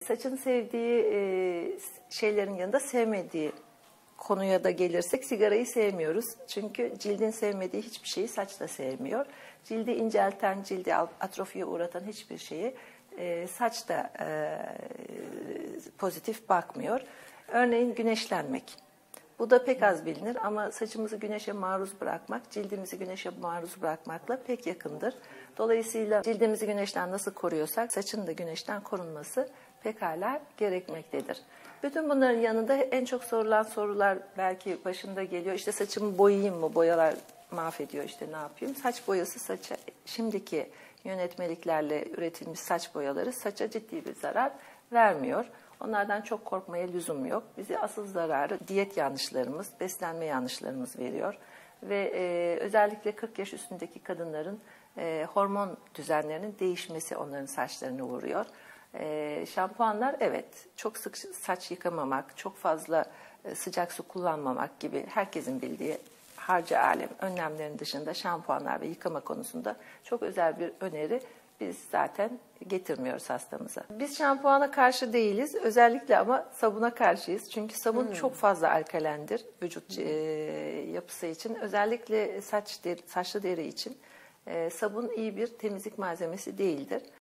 Saçın sevdiği şeylerin yanında sevmediği konuya da gelirsek sigarayı sevmiyoruz. Çünkü cildin sevmediği hiçbir şeyi saç da sevmiyor. Cildi incelten, cildi atrofiye uğratan hiçbir şeyi saç da pozitif bakmıyor. Örneğin güneşlenmek. Bu da pek az bilinir ama saçımızı güneşe maruz bırakmak, cildimizi güneşe maruz bırakmakla pek yakındır. Dolayısıyla cildimizi güneşten nasıl koruyorsak saçın da güneşten korunması pekala gerekmektedir. Bütün bunların yanında en çok sorulan sorular belki başında geliyor. İşte saçımı boyayayım mı? Boyalar mahvediyor, işte ne yapayım? Saç boyası saça, şimdiki yönetmeliklerle üretilmiş saç boyaları saça ciddi bir zarar vermiyor. Onlardan çok korkmaya lüzum yok. Bize asıl zararı diyet yanlışlarımız, beslenme yanlışlarımız veriyor. Ve özellikle 40 yaş üstündeki kadınların hormon düzenlerinin değişmesi onların saçlarını vuruyor. Şampuanlar evet, çok sık saç yıkamamak, çok fazla sıcak su kullanmamak gibi herkesin bildiği harca alem önlemlerin dışında şampuanlar ve yıkama konusunda çok özel bir öneri biz zaten getirmiyoruz hastamıza. Biz şampuana karşı değiliz. Özellikle ama sabuna karşıyız. Çünkü sabun çok fazla alkalendir vücut yapısı için. Özellikle saçlı deri için sabun iyi bir temizlik malzemesi değildir.